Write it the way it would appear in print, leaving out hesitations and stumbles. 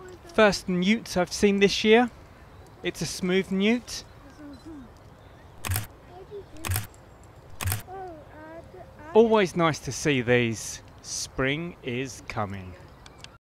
First newt I've seen this year. It's a smooth newt. Always nice to see these. Spring is coming.